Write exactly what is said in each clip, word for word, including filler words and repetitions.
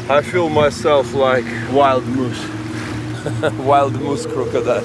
I feel myself like wild moose. Wild moose crocodile.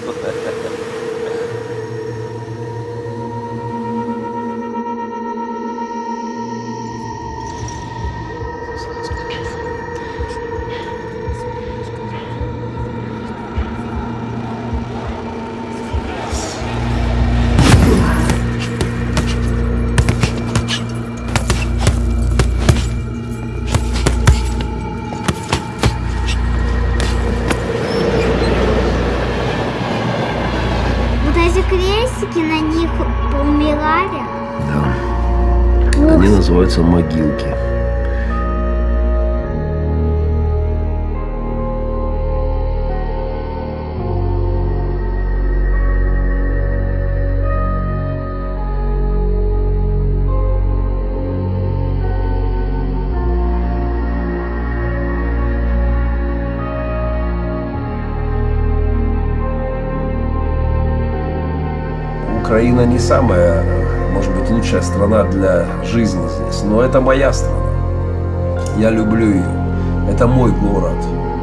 Крестики на них поумирали? Да. Они называются могилки. Украина не самая, может быть, лучшая страна для жизни здесь, но это моя страна. Я люблю ее. Это мой город.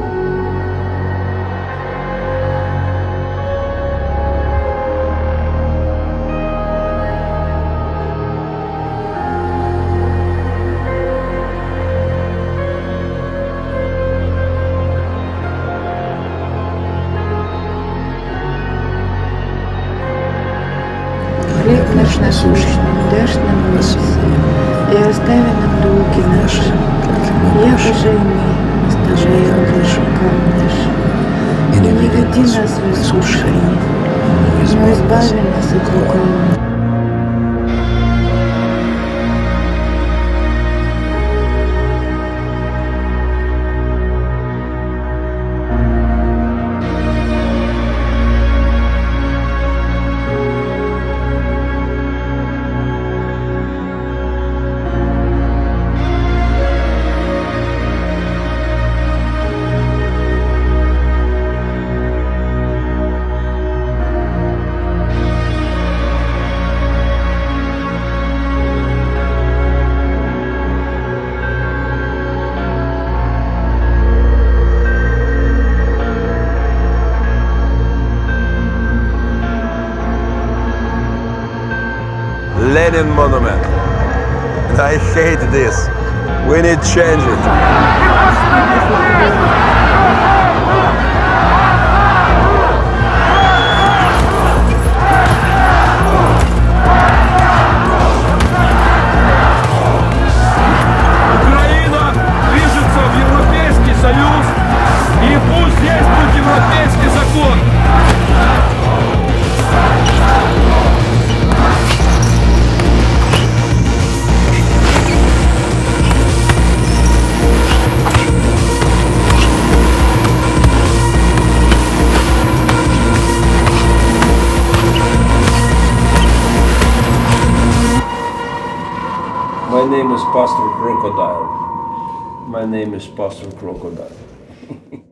Хлеб наш насущный, дашь нам небеса, и остави нам долги наши, яко же и мы оставляем грешникам нашим. И не веди нас в искушение, но избави нас от лукавого. Lenin monument. And I hate this. We need to change it. Украина движется в Европейский Союз, и пусть действует европейский закон. My name is Pastor Crocodile. My name is Pastor Crocodile.